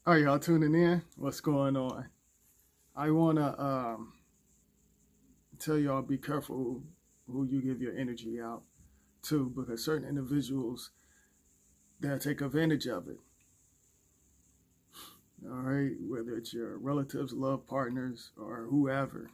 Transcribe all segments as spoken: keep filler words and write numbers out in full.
Are y'all tuning in? What's going on? I want to um, tell y'all be careful who you give your energy out to, because certain individuals, they'll take advantage of it. All right, whether it's your relatives, love partners, or whoever.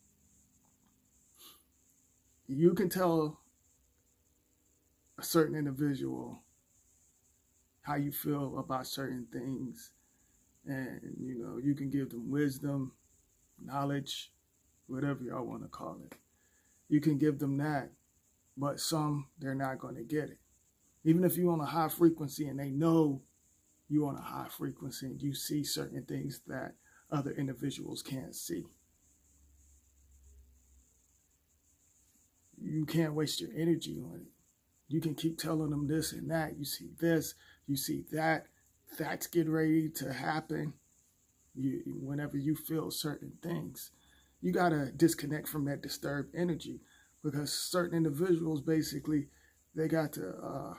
You can tell a certain individual how you feel about certain things, and you know, you can give them wisdom, knowledge, whatever y'all want to call it. You can give them that, but some, they're not going to get it. Even if you're on a high frequency and they know you're on a high frequency and you see certain things that other individuals can't see. You can't waste your energy on it. You can keep telling them this and that. You see this, you see that. That's getting ready to happen. You, whenever you feel certain things, you got to disconnect from that disturbed energy, because certain individuals, basically, they got to uh,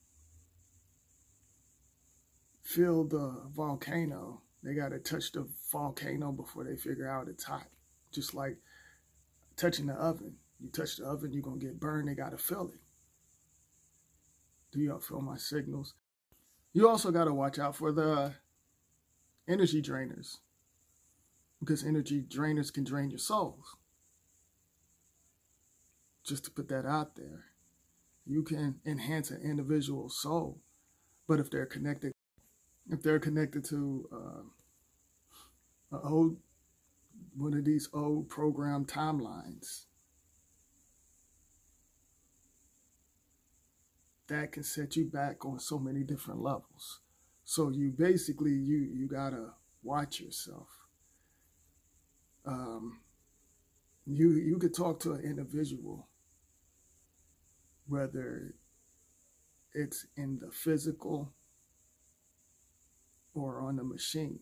feel the volcano. They got to touch the volcano before they figure out it's hot. Just like touching the oven. You touch the oven, you're going to get burned. They got to feel it. Do y'all feel my signals? You also got to watch out for the energy drainers, because energy drainers can drain your souls. Just to put that out there. You can enhance an individual's soul, but if they're connected, if they're connected to uh, a old, one of these old program timelines, that can set you back on so many different levels. So you basically, you, you gotta watch yourself. Um, you, you could talk to an individual, whether it's in the physical or on the machine.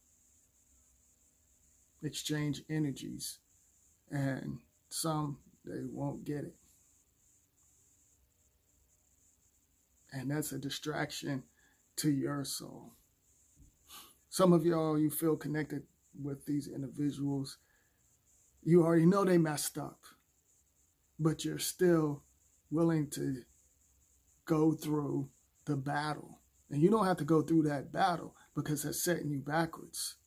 Exchange energies, and some, they won't get it. And that's a distraction to your soul. Some of y'all, you feel connected with these individuals. You already know they messed up, but you're still willing to go through the battle. And you don't have to go through that battle, because that's setting you backwards.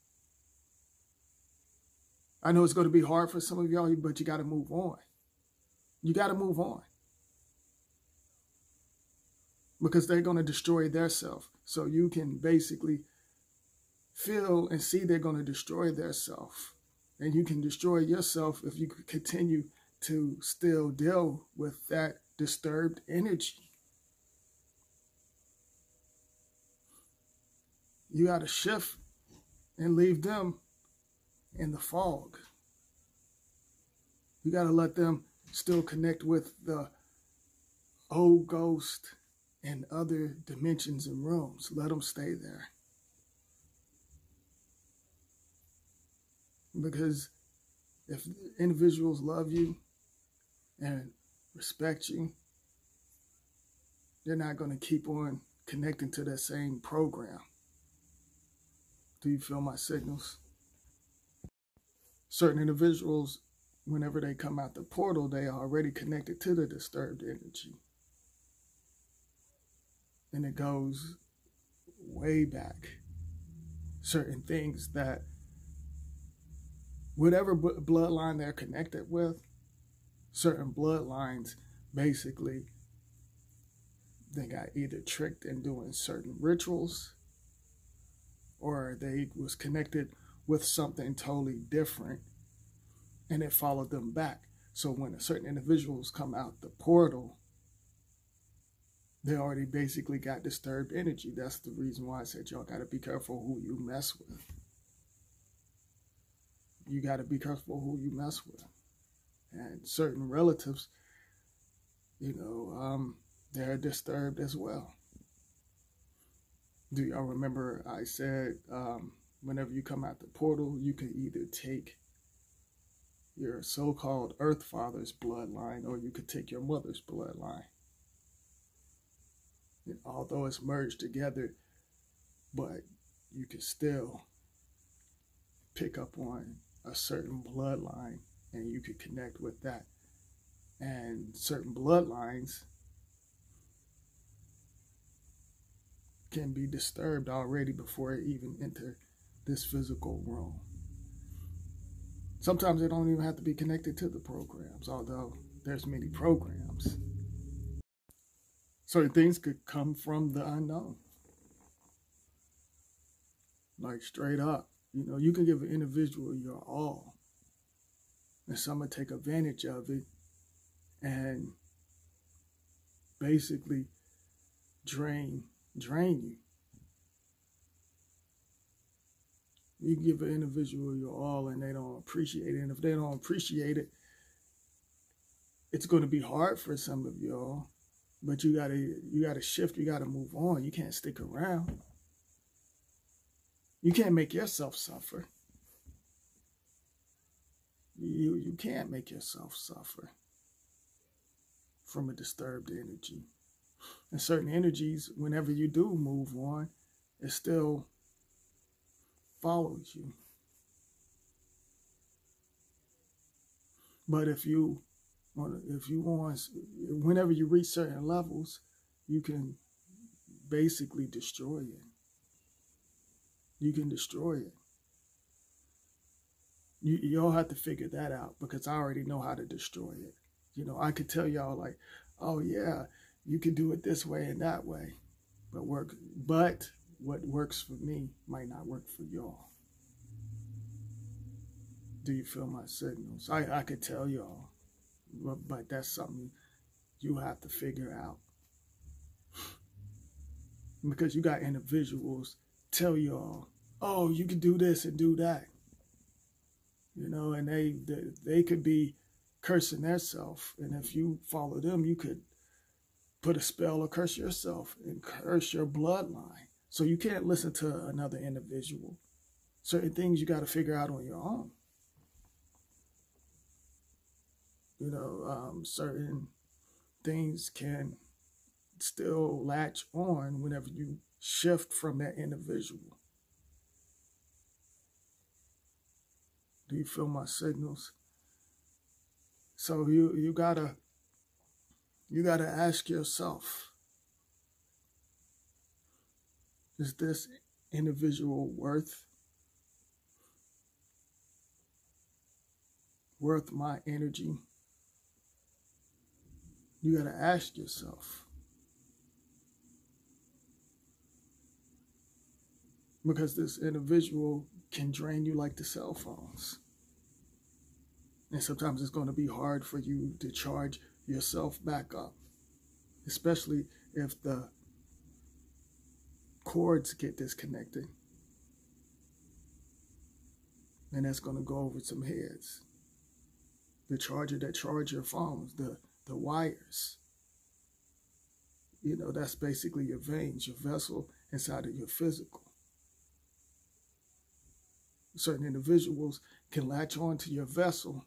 I know it's going to be hard for some of y'all, but you got to move on. You got to move on. Because they're going to destroy their self. So you can basically feel and see they're going to destroy their self. And you can destroy yourself if you continue to still deal with that disturbed energy. You got to shift and leave them in the fog. You got to let them still connect with the old ghost and other dimensions and rooms. Let them stay there. Because if individuals love you and respect you, they're not going to keep on connecting to that same program. Do you feel my signals? Certain individuals, whenever they come out the portal, they are already connected to the disturbed energy. And it goes way back. Certain things that, whatever bloodline they're connected with, certain bloodlines, basically, they got either tricked in doing certain rituals, or they was connected with something totally different, and it followed them back. So when a certain individuals come out the portal, they already basically got disturbed energy. That's the reason why I said y'all got to be careful who you mess with. You got to be careful who you mess with. And certain relatives, you know, um, they're disturbed as well. Do y'all remember I said um, whenever you come out the portal, you can either take your so-called Earth Father's bloodline, or you could take your mother's bloodline. Although it's merged together, but you can still pick up on a certain bloodline and you could connect with that. And certain bloodlines can be disturbed already before it even enter this physical realm. Sometimes they don't even have to be connected to the programs, although there's many programs. Certain things could come from the unknown. Like straight up, you know, you can give an individual your all, and someone take advantage of it and basically drain, drain you. You can give an individual your all and they don't appreciate it. And if they don't appreciate it, it's going to be hard for some of y'all. But you gotta you gotta shift, you gotta move on. You can't stick around. You can't make yourself suffer. You you can't make yourself suffer from a disturbed energy. And certain energies, whenever you do move on, it still follows you. But if you if you want, whenever you reach certain levels, you can basically destroy it. You can destroy it. You y'all have to figure that out, because I already know how to destroy it. You know, I could tell y'all like, oh yeah, you can do it this way and that way, but work. But what works for me might not work for y'all. Do you feel my signals? I I could tell y'all, but, but that's something you have to figure out, because you got individuals tell y'all, oh, you can do this and do that. You know, and they, they, they could be cursing themselves. And if you follow them, you could put a spell or curse yourself and curse your bloodline. So you can't listen to another individual. Certain things you got to figure out on your own. You know, um, certain things can still latch on whenever you shift from that individual. Do you feel my signals? So you you gotta you gotta ask yourself, is this individual worth worth my energy? You gotta ask yourself. Because this individual can drain you like the cell phones. And sometimes it's going to be hard for you to charge yourself back up, especially if the cords get disconnected. And that's going to go over some heads. The charger that charge your phones, the, the wires. You know, that's basically your veins, your vessel inside of your physical. Certain individuals can latch on to your vessel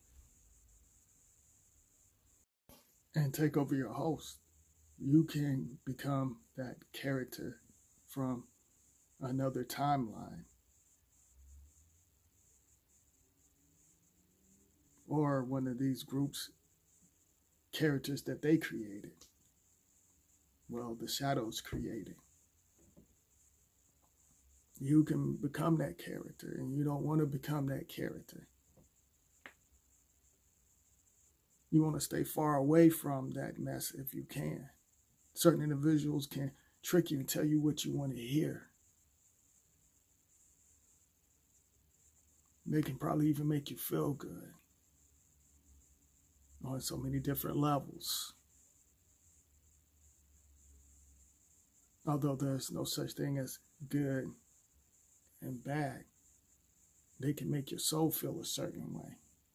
and take over your host. You can become that character from another timeline, or one of these groups' characters that they created. Well, the shadows created. You can become that character, and you don't want to become that character. You want to stay far away from that mess if you can. Certain individuals can trick you and tell you what you want to hear. They can probably even make you feel good on so many different levels. Although there's no such thing as good and bad, they can make your soul feel a certain way.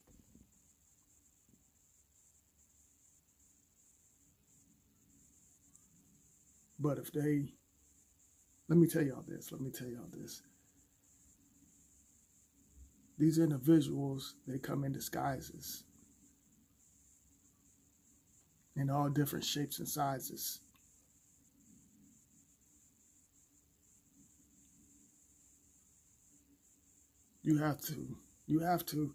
But if they, let me tell y'all this, let me tell y'all this. These individuals, they come in disguises in all different shapes and sizes. You have to, you have to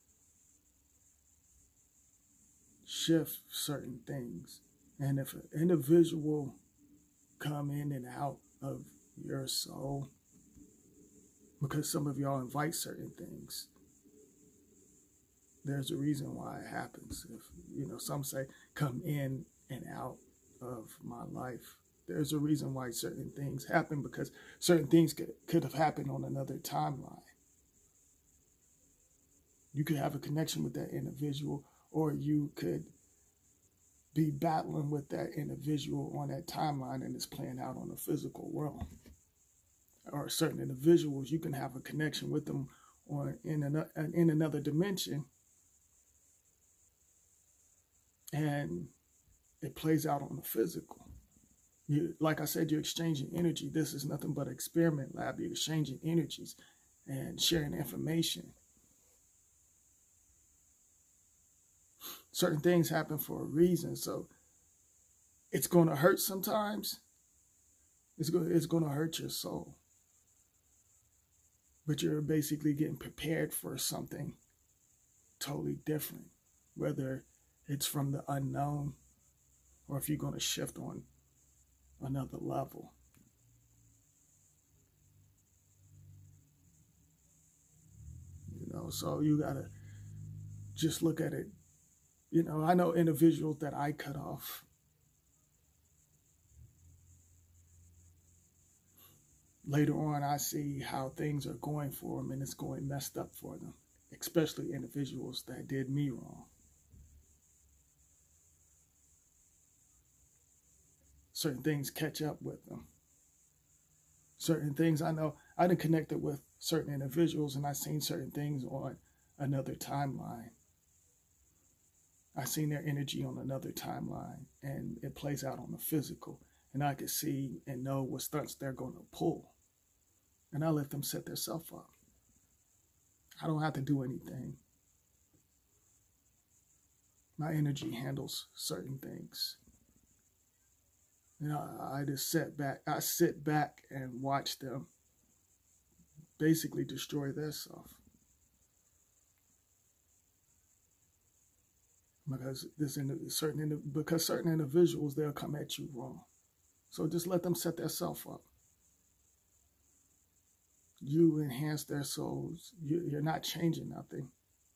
shift certain things. And if an individual come in and out of your soul, because some of y'all invite certain things, there's a reason why it happens. If, you know, some say come in and out of my life. There's a reason why certain things happen, because certain things could, could have happened on another timeline. You could have a connection with that individual, or you could be battling with that individual on that timeline and it's playing out on the physical realm. Or certain individuals, you can have a connection with them on in, an, in another dimension, and it plays out on the physical. You, like I said, you're exchanging energy. This is nothing but an experiment lab. You're exchanging energies and sharing information. Certain things happen for a reason, so it's going to hurt sometimes. It's going, it's going to hurt your soul. But you're basically getting prepared for something totally different, whether it's from the unknown or if you're going to shift on another level. You know, so you got to just look at it. You know, I know individuals that I cut off. Later on, I see how things are going for them, and it's going messed up for them, especially individuals that did me wrong. Certain things catch up with them. Certain things, I know, I done connected with certain individuals, and I seen certain things on another timeline. I seen their energy on another timeline, and it plays out on the physical, and I can see and know what stunts they're going to pull. And I let them set themselves up. I don't have to do anything. My energy handles certain things. You know, I just sit back. I sit back and watch them basically destroy their self. Because this certain because certain individuals, they'll come at you wrong. So just let them set themselves up. You enhance their souls. You, you're not changing nothing.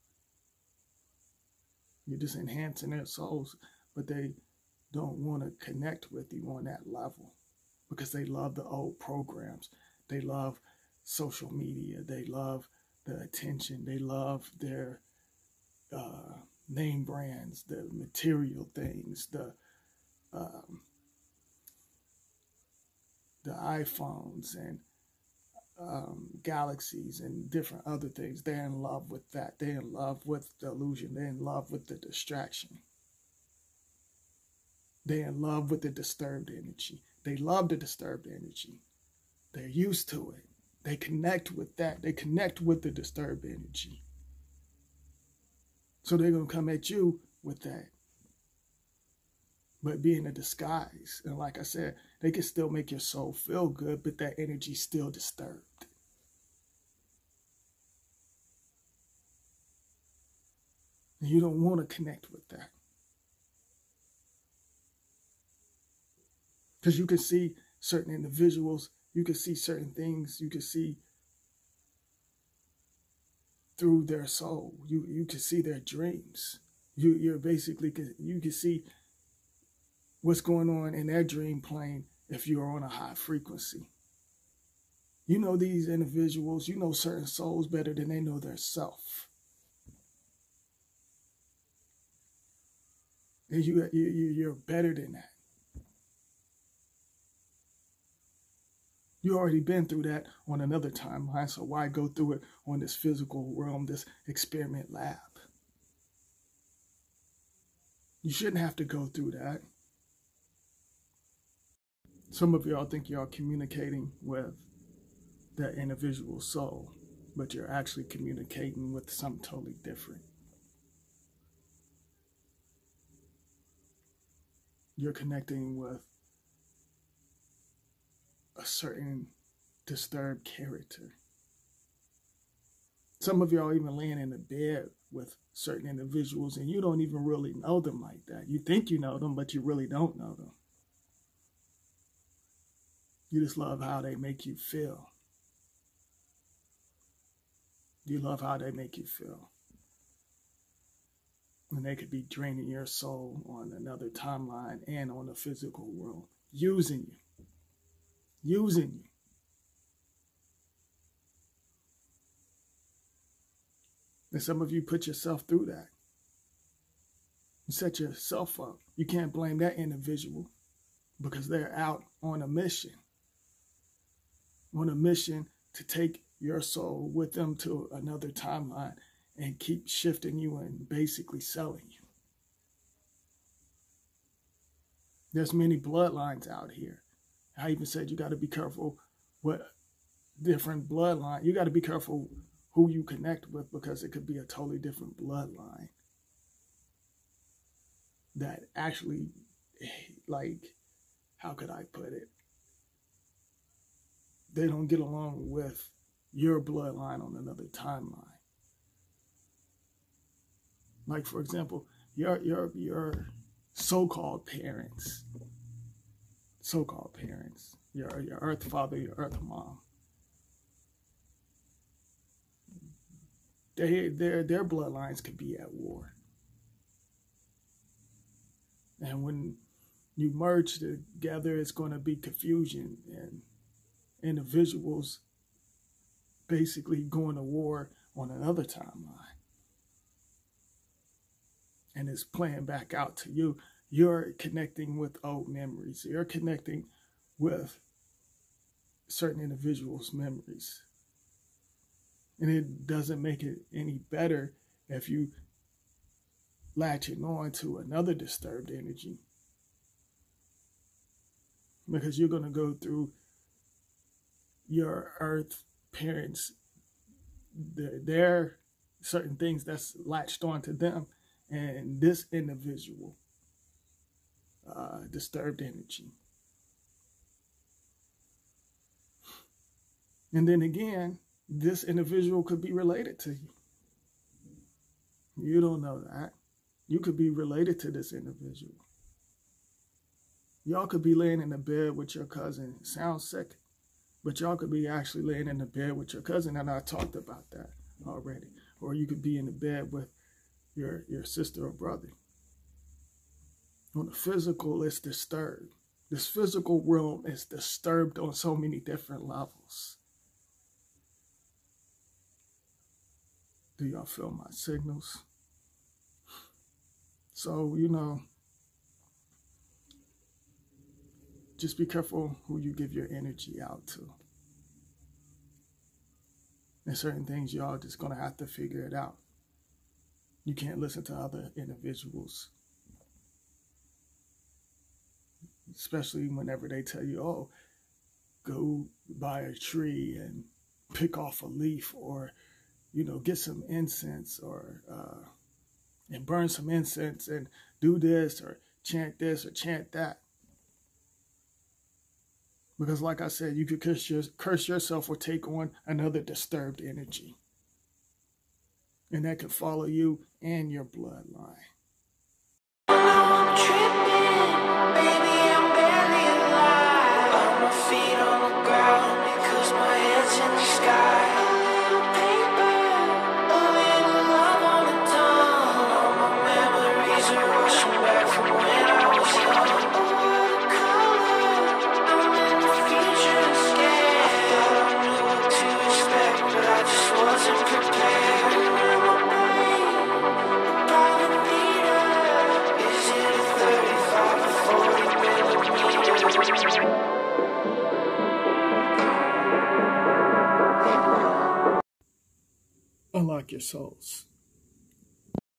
You're just enhancing their souls, but they don't want to connect with you on that level because they love the old programs. They love social media. They love the attention. They love their uh, name brands, the material things, the um, the iPhones and um, galaxies and different other things. They're in love with that. They're in love with the illusion. They're in love with the distraction. They're in love with the disturbed energy. They love the disturbed energy. They're used to it. They connect with that. They connect with the disturbed energy. So they're going to come at you with that. But be in a disguise. And like I said, they can still make your soul feel good, but that energy's still disturbed. And you don't want to connect with that. Because you can see certain individuals, you can see certain things, you can see through their soul. You you can see their dreams. You you're basically you can see what's going on in their dream plane if you're on a high frequency. You know these individuals, you know certain souls better than they know their self. And you, you you're better than that. You already been through that on another timeline, so why go through it on this physical realm, this experiment lab? You shouldn't have to go through that. Some of y'all think y'all communicating with that individual soul, but you're actually communicating with something totally different. You're connecting with a certain disturbed character. Some of y'all even laying in the bed with certain individuals and you don't even really know them like that. You think you know them, but you really don't know them. You just love how they make you feel. You love how they make you feel. And they could be draining your soul on another timeline and on the physical world, using you, using you. And some of you put yourself through that. You set yourself up. You can't blame that individual because they're out on a mission. On a mission to take your soul with them to another timeline and keep shifting you and basically selling you. There's many bloodlines out here. I even said you got to be careful what different bloodline. You got to be careful who you connect with because it could be a totally different bloodline that actually, like, how could I put it? They don't get along with your bloodline on another timeline. Like, for example, your your your so-called parents, so-called parents, your your earth father, your earth mom. They their their bloodlines could be at war. And when you merge together, it's going to be confusion and individuals basically going to war on another timeline. And it's playing back out to you. You're connecting with old memories. You're connecting with certain individuals' memories. And it doesn't make it any better if you latching on to another disturbed energy. Because you're going to go through your earth parents, their, their certain things that's latched onto them, and this individual, uh, disturbed energy. And then again, this individual could be related to you. You don't know that. You could be related to this individual. Y'all could be laying in the bed with your cousin. It sounds sick, but y'all could be actually laying in the bed with your cousin, and I talked about that already. Or you could be in the bed with your, your sister or brother. On the physical, it's disturbed. This physical realm is disturbed on so many different levels. Do y'all feel my signals? So, you know, just be careful who you give your energy out to. And certain things, y'all just going to have to figure it out. You can't listen to other individuals. Especially whenever they tell you, oh, go by a tree and pick off a leaf, or, you know, get some incense, or uh, and burn some incense and do this or chant this or chant that. Because like I said, you could curse, your, curse yourself or take on another disturbed energy. And that could follow you and your bloodline. I'm tripping, baby, I'm barely alive. On my feet on the ground because my head's in the sky. Unlock your souls.